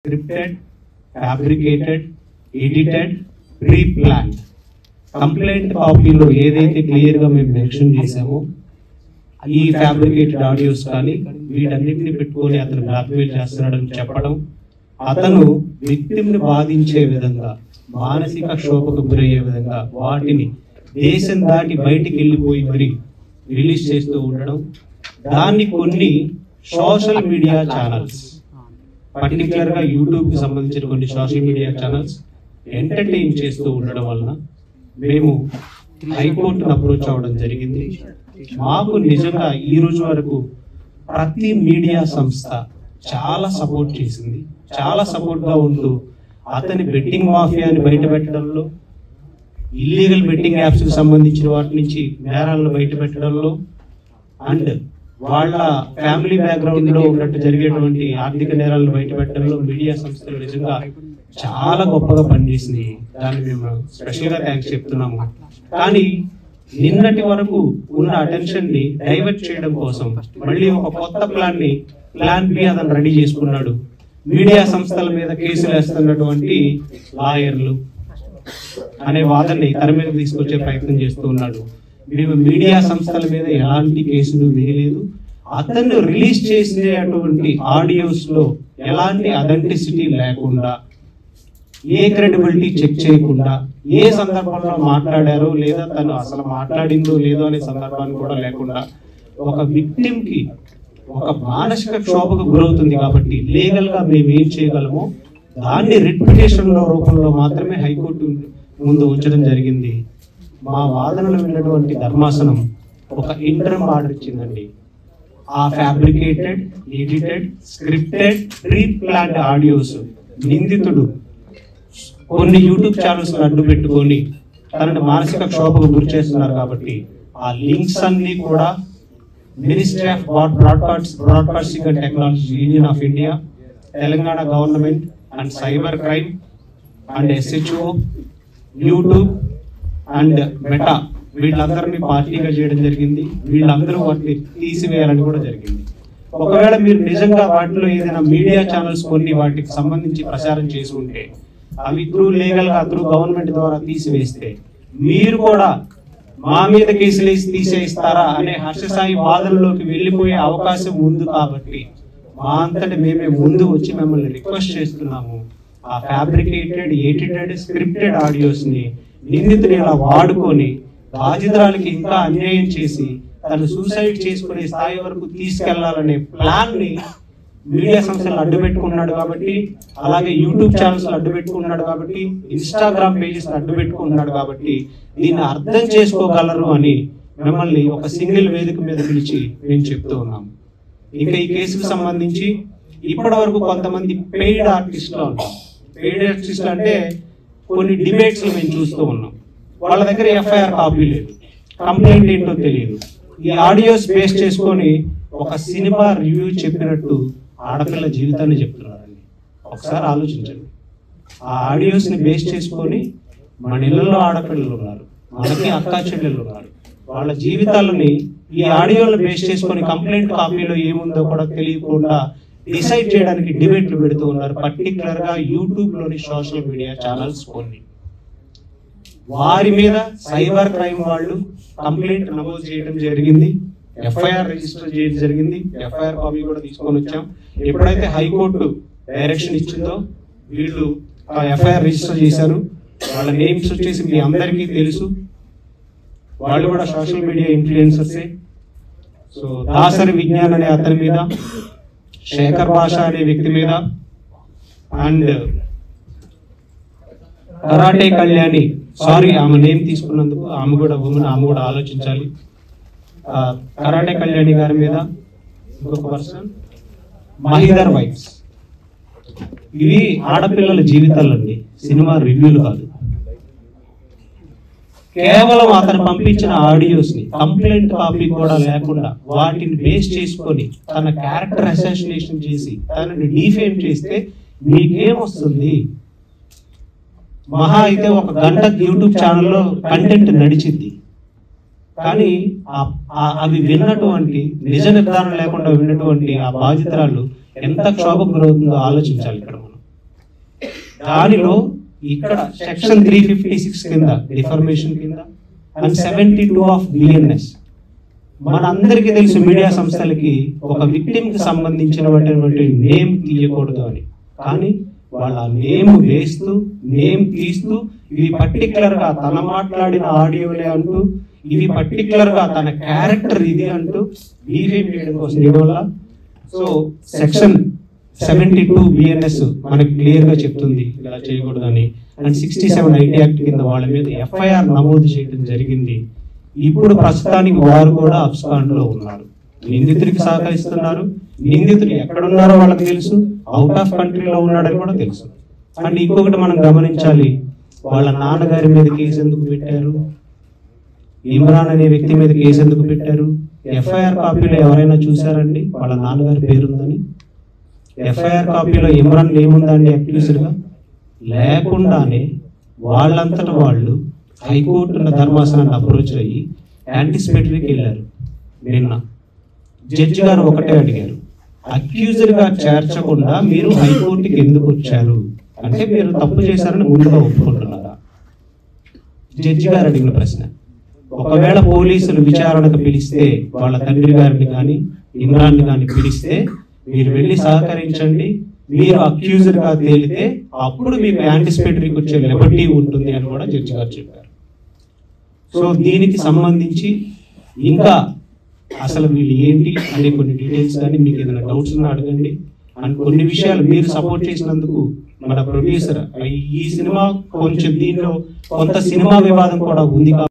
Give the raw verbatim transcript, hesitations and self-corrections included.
scripted, fabricated, edited, pre-planned. Complaint కాపీలో ఏదైతే క్లియర్గా మేము మెన్షన్ చేసామో ఈ ఫ్యాబ్రికేటెడ్ ఆడియోస్ కానీ వీటన్నిటిని పెట్టుకొని అతను బ్లాక్మెయిల్ చేస్తున్నాడని చెప్పడం, అతను విక్టిమ్ని బాధించే విధంగా మానసిక క్షోభకు గురయ్యే విధంగా వాటిని దేశం దాటి బయటికి వెళ్ళిపోయి మరి రిలీజ్ చేస్తూ ఉండడం, దాన్ని కొన్ని సోషల్ మీడియా ఛానల్స్ పర్టికులర్గా యూట్యూబ్కి సంబంధించిన కొన్ని సోషల్ మీడియా ఛానల్స్ ఎంటర్టైన్ చేస్తూ ఉండడం వలన మేము హైకోర్టును అప్రోచ్ అవ్వడం జరిగింది. మాకు నిజంగా ఈ రోజు వరకు ప్రతి మీడియా సంస్థ చాలా సపోర్ట్ చేసింది, చాలా సపోర్ట్గా ఉంటూ అతని బెట్టింగ్ మాఫియాని బయట పెట్టడంలో, ఇల్లీగల్ బెట్టింగ్ యాప్స్కి సంబంధించిన వాటి నుంచి నేరాలను బయట పెట్టడంలో, అండ్ వాళ్ళ ఫ్యామిలీ బ్యాక్గ్రౌండ్లో ఉన్నట్టు జరిగేటువంటి ఆర్థిక నేరాలను బయట పెట్టడంలో మీడియా సంస్థలు నిజంగా చాలా గొప్పగా పనిచేసింది. దాన్ని మేము స్పెషల్గా థ్యాంక్స్ చెప్తున్నాము. కానీ నిన్నటి వరకు ఉన్న అటెన్షన్ని డైవర్ట్ చేయడం కోసం మళ్ళీ ఒక కొత్త ప్లాన్ని ప్లాన్ బి అతను రెడీ చేసుకున్నాడు. మీడియా సంస్థల మీద కేసులు వేస్తున్నటువంటి లాయర్లు అనే వాదనని తెర మీద తీసుకొచ్చే ప్రయత్నం చేస్తూ ఉన్నాడు. మేము మీడియా సంస్థల మీద ఎలాంటి కేసులు వేయలేదు. అతన్ని రిలీజ్ చేసినటువంటి ఆడియోస్ లో ఎలాంటి అథెంటిసిటీ లేకుండా, ఏ క్రెడిబిలిటీ చెక్ చేయకుండా, ఏ సందర్భంలో మాట్లాడారో లేదా తను అసలు మాట్లాడిందో లేదో అనే సందర్భాన్ని కూడా లేకుండా ఒక విక్టిమ్ కి ఒక మానసిక క్షోభకు గురవుతుంది కాబట్టి లీగల్ గా మేము ఏం చేయగలమో దాన్ని రిపిటేషన్ లో రూపంలో మాత్రమే హైకోర్టు ముందు ఉంచడం జరిగింది. మా వాదనలు విన్నటువంటి ధర్మాసనం ఒక ఇంటర్మ్ ఆర్డర్ ఇచ్చిందండి. ఆ fabricated, edited, scripted, pre planned audios నిందితుడు కొన్ని యూట్యూబ్ ఛానల్స్ అడ్డు పెట్టుకొని తనని మానసిక క్షోభకు గురి చేస్తున్నారు కాబట్టి ఆ లింక్స్ అన్ని కూడా ministry of broadcast broadcasting and technology union of India, Telangana government and cyber crime and SHO, YouTube and Meta వీళ్ళందరినీ పార్టీగా చేయడం జరిగింది. వీళ్ళందరూ వాటిని తీసివేయాలని కూడా జరిగింది. ఒకవేళ మీరు నిజంగా వాటిలో ఏదైనా మీడియా ఛానల్స్ కొన్ని వాటికి సంబంధించి ప్రచారం చేసి ఉంటే అవి త్రూ లీగల్ గా త్రూ గవర్నమెంట్ ద్వారా తీసివేస్తే మీరు కూడా మా మీద కేసులు వేసి తీసేస్తారా అనే హర్షసాయి వాదనలోకి వెళ్ళిపోయే అవకాశం ఉంది. కాబట్టి మా అంతటి మేమే ముందు వచ్చి మిమ్మల్ని రిక్వెస్ట్ చేస్తున్నాము. ఆ ఫ్యాబ్రికేటెడ్, ఎడిటెడ్, స్క్రిప్టెడ్ ఆడియోస్ ని నిందితుని ఇలా వాడుకొని బాధితురాలకి ఇంకా అన్యాయం చేసి తను సూసైడ్ చేసుకునే స్థాయి వరకు తీసుకెళ్లాలనే ప్లాన్ ని మీడియా సంస్థలు అడ్డు పెట్టుకున్నాడు కాబట్టి, అలాగే యూట్యూబ్ ఛానల్స్ అడ్డు పెట్టుకున్నాడు కాబట్టి, ఇన్స్టాగ్రామ్ పేజెస్ అడ్డు పెట్టుకున్నాడు కాబట్టి దీన్ని అర్థం చేసుకోగలరు అని మిమ్మల్ని ఒక సింగిల్ వేదిక మీద పిలిచి మేము చెప్తూ ఉన్నాము. ఇంకా ఈ కేసుకు సంబంధించి ఇప్పటి వరకు కొంతమంది పెయిడ్ ఆర్టిస్టులు ఉంటారు. పెయిడ్ ఆర్టిస్టులు అంటే కొన్ని డిబేట్స్ మేము చూస్తూ ఉన్నాం. వాళ్ళ దగ్గర ఎఫ్ఐఆర్ కాపీ లేదు, కంప్లైంట్ ఏంటో తెలియదు. ఈ ఆడియోస్ బేస్ చేసుకొని ఒక సినిమా రివ్యూ చెప్పినట్టు ఆడపిల్ల జీవితాన్ని చెప్తున్నారండి. ఒకసారి ఆలోచించండి. ఆ ఆడియోస్ ని బేస్ చేసుకొని మన ఇళ్లలో ఆడపిల్లలు ఉన్నారు, మనకి అక్కా చెల్లెళ్ళు ఉన్నారు. వాళ్ళ జీవితాలని ఈ ఆడియోలను బేస్ చేసుకొని కంప్లైంట్ కాపీలో ఏముందో కూడా తెలియకుండా డిసైడ్ చేయడానికి డిబేట్లు పెడుతూ ఉన్నారు. పర్టికులర్ గా యూట్యూబ్ లోని సోషల్ మీడియా ఛానల్స్ కొన్ని. వారి మీద సైబర్ క్రైమ్ వాళ్ళు కంప్లైంట్ నమోదు చేయడం జరిగింది, ఎఫ్ఐఆర్ రిజిస్టర్ చేయడం జరిగింది. ఎఫ్ఐఆర్ కాపీ కూడా తీసుకొని వచ్చాం. ఎప్పుడైతే హైకోర్టు డైరెక్షన్ ఇచ్చిందో వీళ్ళు ఆ ఎఫ్ఐఆర్ రిజిస్టర్ చేశారు. వాళ్ళ నేమ్స్ వచ్చేసి మీ అందరికీ తెలుసు. వాళ్ళు కూడా సోషల్ మీడియా ఇన్ఫ్లుయెన్సర్సే. సో దాసరి విజ్ఞాన్ అనే అతని మీద, శేఖర్ భాష అనే వ్యక్తి మీద, అండ్ కరాటే కళ్యాణి, సారీ ఆమె నేమ్ తీసుకున్నందుకు, ఆమె కూడా ఉమెన్, ఆమె కూడా ఆలోచించాలి. కరాటే కళ్యాణి గారి మీద ఇంకొక పర్సన్ మహిదర్ వైఫ్స్. ఇవి ఆడపిల్లల జీవితాలండి, సినిమా రివ్యూలు కాదు. కేవలం అతను పంపించిన ఆడియోస్ ని కంప్లైంట్ కాపీ కూడా లేకుండా వాటిని బేస్ చేసుకొని తన క్యారెక్టర్ అసాసినేషన్ చేసి తనని డిఫేమ్ చేస్తే మీకేమొస్తుంది? మహా అయితే ఒక గంట యూట్యూబ్ ఛానల్లో కంటెంట్ నడిచింది. కానీ అవి విన్నటువంటి నిజ నిర్ధారణ లేకుండా విన్నటువంటి ఆ బాధితురాలు ఎంత క్షోభకు గురవుతుందో ఆలోచించాలి ఇక్కడ మనం. దానిలో ఇక్కడ సెక్షన్ త్రీ ఫిఫ్టీ సిక్స్ కింద డిఫర్మేషన్ కింద and seventy two of BNS మనందరికీ తెలుసు మీడియా సంస్థలకి ఒక విక్టిమ్ కి సంబంధించినటువంటి నేమ్ తీయకూడదు అని, కానీ వాళ్ళ నేమ్ వేస్తూ నేమ్ తీస్తూ ఇవి పర్టికులర్ గా తన మాట్లాడిన ఆడియోలే అంటూ ఇవి పర్టికులర్ గా తన క్యారెక్టర్ ఇది అంటూ డిఫేమ్ చేయడం కోసం వల్ల so section seventy two BNS మనకి క్లియర్ గా చెప్తుంది ఇలా చేయకూడదని. And sixty seven IT act కింద వాళ్ళ మీద ఎఫ్ఐఆర్ నమోదు చేయడం జరిగింది. ఇప్పుడు ప్రస్తుతానికి వారు కూడా అబ్స్కాండ్ లో ఉన్నారు, నిందితుడికి సహకరిస్తున్నారు. నిందితుడు ఎక్కడున్నారో వాళ్ళకి తెలుసు, అవుట్ ఆఫ్ కంట్రీలో ఉన్నాడని కూడా తెలుసు. అండ్ ఇంకొకటి మనం గమనించాలి, వాళ్ళ నాన్నగారి మీద కేసు ఎందుకు పెట్టారు, ఇమ్రాన్ అనే వ్యక్తి మీద కేసు ఎందుకు పెట్టారు? ఎఫ్ఐఆర్ కాపీలో ఎవరైనా చూసారండి వాళ్ళ నాన్నగారి పేరుందని? ఎఫ్ఐఆర్ కాపీలో ఇమ్రాన్ ఏముందండి అక్యూజ్డ్గా? లేకుండానే వాళ్ళంతట వాళ్ళు హైకోర్టు ధర్మాసనాన్ని అప్రోచ్ అయ్యి యాంటిసిపేటరీకి వెళ్ళారు. నిన్న జడ్జి గారు ఒకటే అడిగారు, అక్యూజ్డ్ గా చేర్చకుండా మీరు హైకోర్టుకి ఎందుకు వచ్చారు అంటే మీరు తప్పు చేశారని ముందుగా ఒప్పుకుంటున్నారా? జడ్జి గారు అడిగిన ప్రశ్న. ఒకవేళ పోలీసులు విచారణకు పిలిస్తే వాళ్ళ తండ్రి గారిని కానీ ఇమ్రాన్ని కానీ పిలిస్తే మీరు వెళ్ళి సహకరించండి, మీరు అక్యూజ్డ్ గా తేలితే అప్పుడు మీకు యాంటిసిపేటరీకి వచ్చే లిబర్టీ ఉంటుంది అని కూడా జడ్జి గారు చెప్పారు. సో దీనికి సంబంధించి ఇంకా అసలు వీళ్ళు ఏంటి అనే కొన్ని డీటెయిల్స్ కానీ మీకు ఏదైనా డౌట్స్ ఉన్నా అడగండి. అండ్ కొన్ని విషయాలు మీరు సపోర్ట్ చేసినందుకు మన ప్రొడ్యూసర్ ఈ సినిమా కొంచెం దీనిలో కొంత సినిమా వివాదం కూడా ఉంది.